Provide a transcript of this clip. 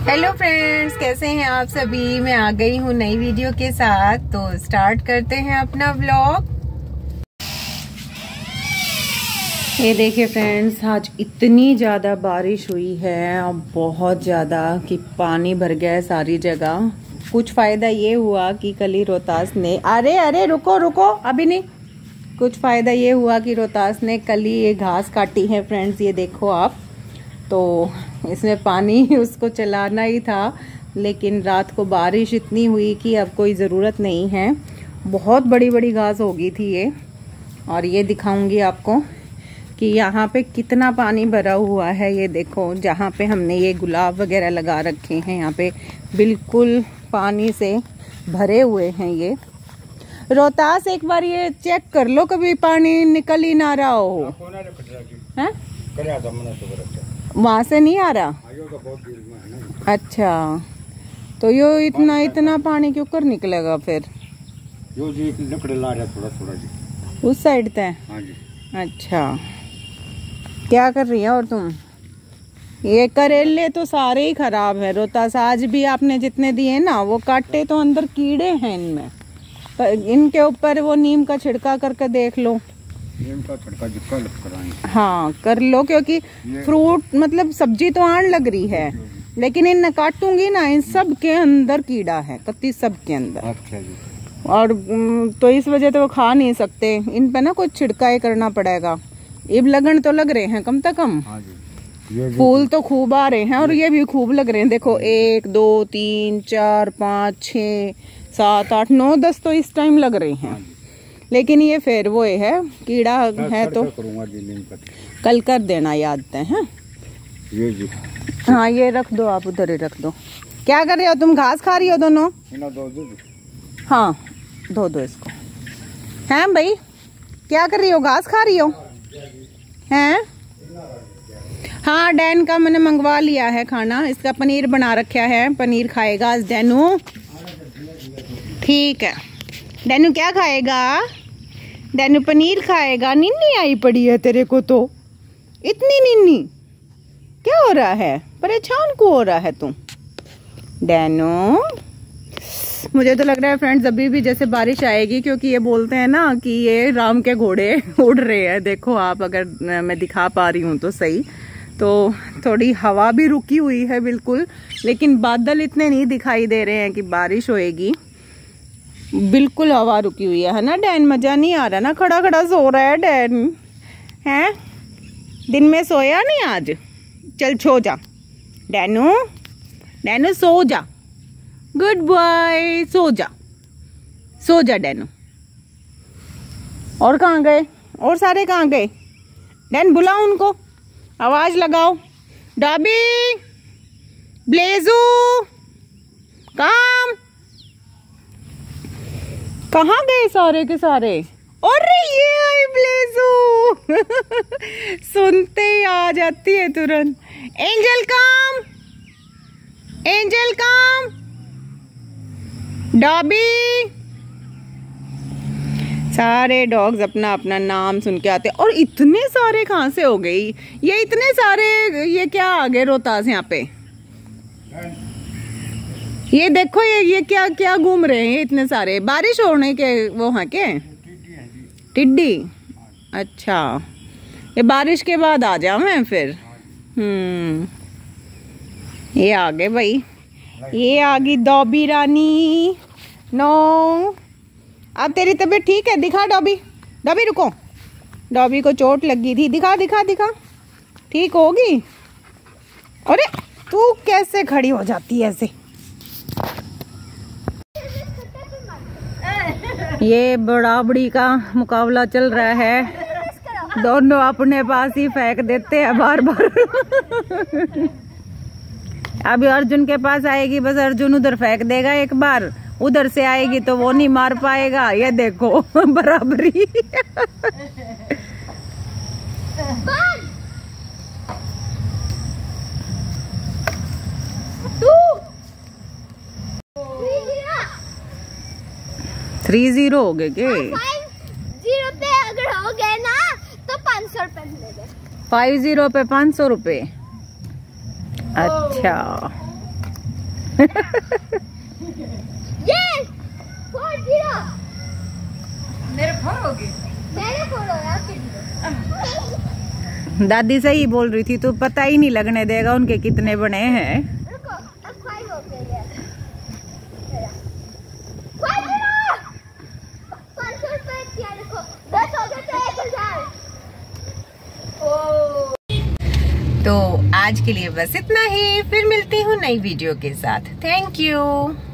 Hello friends, कैसे हैं आप सभी। मैं आ गई हूँ नई वीडियो के साथ, तो स्टार्ट करते हैं अपना व्लॉग। ये देखिए फ्रेंड्स, आज इतनी ज़्यादा बारिश हुई है, अब बहुत ज़्यादा कि पानी भर गया है सारी जगह। कुछ फ़ायदा ये हुआ कि कल ही रोहतास ने अरे रुको अभी नहीं। कुछ फ़ायदा ये हुआ कि रोहतास ने कल ही ये घास काटी है फ्रेंड्स, ये देखो आप। तो इसमें पानी उसको चलाना ही था, लेकिन रात को बारिश इतनी हुई कि अब कोई ज़रूरत नहीं है। बहुत बड़ी बड़ी घास हो गई थी ये। और ये दिखाऊंगी आपको कि यहाँ पे कितना पानी भरा हुआ है। ये देखो, जहाँ पे हमने ये गुलाब वगैरह लगा रखे हैं, यहाँ पे बिल्कुल पानी से भरे हुए हैं ये। रोहतास एक बार ये चेक कर लो, कभी पानी निकल ही ना रहा हो। हैं? वहाँ से नहीं आ रहा? अच्छा, तो यो इतना पानी क्यों कर निकलेगा फिर? यो जी लकड़े ला रहा थोड़ा जी। उस साइड से? हाँ जी। अच्छा, क्या कर रही है और तुम? ये करेले तो सारे ही खराब है रोहतास। आज भी आपने जितने दिए ना, वो काटे तो अंदर कीड़े हैं इनमें। पर इनके ऊपर वो नीम का छिड़का करके देख लो। नीम का छिड़का कल कराएंगे। हाँ कर लो, क्योंकि फ्रूट मतलब सब्जी तो आन लग रही है, लेकिन इन काटूंगी ना, इन सब के अंदर कीड़ा है, कत्ती सब के अंदर। अच्छा जी। और तो इस वजह से वो खा नहीं सकते। इन पे ना कुछ छिड़काई करना पड़ेगा। इब लगन तो लग रहे हैं कम से कम। हाँ जी। फूल तो खूब आ रहे हैं और ये भी खूब लग रहे हैं। देखो 1 2 3 4 5 6 7 8 9 10 तो इस टाइम लग रहे हैं। लेकिन ये फिर वो है, कीड़ा है तो कल कर देना याद है। ये जी। हाँ ये रख दो, आप उधर ही रख दो। क्या कर रहे हो तुम? घास खा रही हो दोनों? हाँ धो दो इसको। हैं भाई, क्या कर रही हो? घास खा रही हो? हैं? हाँ, डैन का मैंने मंगवा लिया है खाना। इसका पनीर बना रखा है, पनीर खाएगा आज डैनू। ठीक है, डैनू क्या खाएगा? डैनू पनीर खाएगा। निन्नी आई पड़ी है तेरे को तो, इतनी निन्नी। क्या हो रहा है? परेशान क्यों हो रहा है तू डैनू? मुझे तो लग रहा है फ्रेंड्स अभी भी जैसे बारिश आएगी, क्योंकि ये बोलते हैं ना कि ये राम के घोड़े उड़ रहे हैं। देखो आप, अगर मैं दिखा पा रही हूँ तो सही, तो थोड़ी हवा भी रुकी हुई है बिल्कुल, लेकिन बादल इतने नहीं दिखाई दे रहे हैं कि बारिश होएगी। बिल्कुल हवा रुकी हुई है ना डैन? मजा नहीं आ रहा ना? खड़ा खड़ा सो रहा है डैन। हैं? दिन में सोया नहीं आज? चल सो जा डैनू, डैनू सो जा। गुड बॉय, सो जा डैनू। और कहाँ गए? और सारे कहाँ गए? डैन बुलाओ उनको, आवाज लगाओ। डॉबी, ब्लेजू, काम, कहाँ गए सारे के सारे? और ये आई ब्लेजू सुनते ही आ जाती है तुरंत। एंजल काम, एंजल काम, डॉबी। सारे डॉग्स अपना अपना नाम सुन के आते। और इतने सारे कहाँ से हो गई ये? इतने सारे ये क्या आ गए रोहतास यहाँ पे? ये देखो, ये क्या क्या घूम रहे हैं इतने सारे? बारिश होने के वो हैं के? टिड्डी। अच्छा, ये बारिश के बाद आ जाओ मैं फिर। ये आ गए भाई, ये आ गई डॉबी रानी। नो, अब तेरी तबीयत ठीक है? दिखा डॉबी, डॉबी रुको। डॉबी को चोट लगी थी, दिखा दिखा दिखा। ठीक होगी? अरे तू कैसे खड़ी हो जाती है ऐसे? ये बड़ा बड़ी का मुकाबला चल रहा है। दोनों अपने पास ही फेंक देते हैं बार बार। अभी अर्जुन के पास आएगी, बस अर्जुन उधर फेंक देगा एक बार, उधर से आएगी तो वो नहीं मार पाएगा। ये देखो बराबरी। थ्री 0 हो गए के? 5-0 पे अगर हो गए ना तो 500 रुपए मिलेंगे। 5-0 पे 500 रुपए। अच्छा, Yes! 4-0! मेरे 4 हो गए। मेरे 4 हो रहा है। दादी सही बोल रही थी, तो पता ही नहीं लगने देगा उनके कितने बने हैं। रुको, अब 5 हो गए हैं। 5-0! 500 रुपए किया देखो। 10 हो गए तो 1000। तो आज के लिए बस इतना ही, फिर मिलती हूँ नई वीडियो के साथ। Thank you.